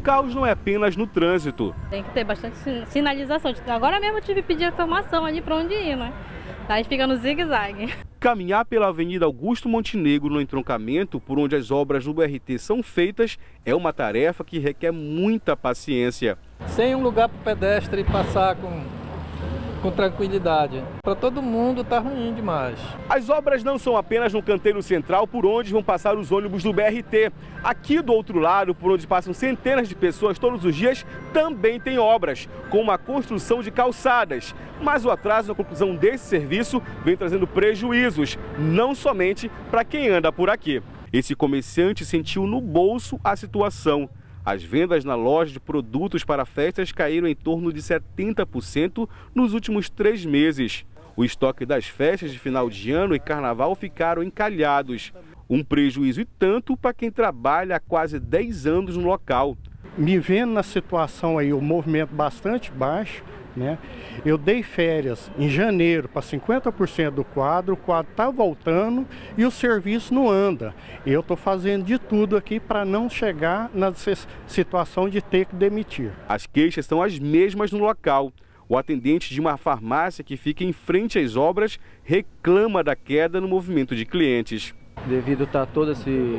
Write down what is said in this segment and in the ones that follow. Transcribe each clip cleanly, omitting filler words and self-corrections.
O caos não é apenas no trânsito. Tem que ter bastante sinalização. Agora mesmo eu tive que pedir informação ali para onde ir, né? A gente fica no zigue-zague. Caminhar pela Avenida Augusto Montenegro no entroncamento por onde as obras do BRT são feitas é uma tarefa que requer muita paciência. Sem um lugar para o pedestre passar com tranquilidade. Para todo mundo está ruim demais. As obras não são apenas no canteiro central por onde vão passar os ônibus do BRT. Aqui do outro lado, por onde passam centenas de pessoas todos os dias, também tem obras, como a construção de calçadas. Mas o atraso na conclusão desse serviço vem trazendo prejuízos, não somente para quem anda por aqui. Esse comerciante sentiu no bolso a situação. As vendas na loja de produtos para festas caíram em torno de 70% nos últimos 3 meses. O estoque das festas de final de ano e carnaval ficaram encalhados. Um prejuízo e tanto para quem trabalha há quase 10 anos no local. Me vendo na situação aí, o movimento bastante baixo, né? Eu dei férias em janeiro para 50% do quadro, o quadro está voltando e o serviço não anda. Eu estou fazendo de tudo aqui para não chegar na situação de ter que demitir. As queixas são as mesmas no local. O atendente de uma farmácia que fica em frente às obras reclama da queda no movimento de clientes. Devido a estar todo esse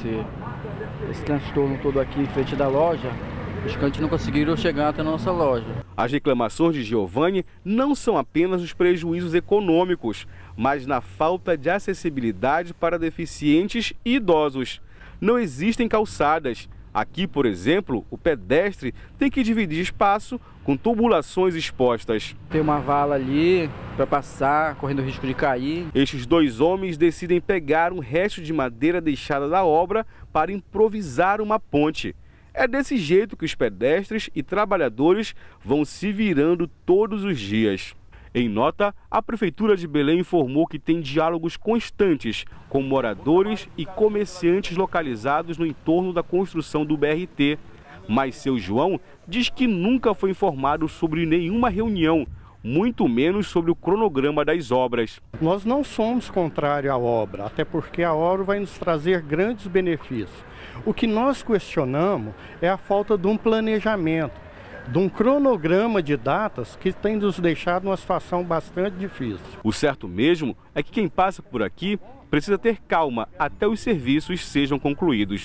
transtorno todo aqui em frente da loja, os clientes não conseguiram chegar até a nossa loja. As reclamações de Giovanni não são apenas os prejuízos econômicos, mas na falta de acessibilidade para deficientes e idosos. Não existem calçadas. Aqui, por exemplo, o pedestre tem que dividir espaço com tubulações expostas. Tem uma vala ali para passar, correndo o risco de cair. Estes 2 homens decidem pegar um resto de madeira deixada da obra para improvisar uma ponte. É desse jeito que os pedestres e trabalhadores vão se virando todos os dias. Em nota, a Prefeitura de Belém informou que tem diálogos constantes com moradores e comerciantes localizados no entorno da construção do BRT. Mas seu João diz que nunca foi informado sobre nenhuma reunião, muito menos sobre o cronograma das obras. Nós não somos contrários à obra, até porque a obra vai nos trazer grandes benefícios. O que nós questionamos é a falta de um planejamento, de um cronograma de datas que tem nos deixado numa situação bastante difícil. O certo mesmo é que quem passa por aqui precisa ter calma até os serviços sejam concluídos.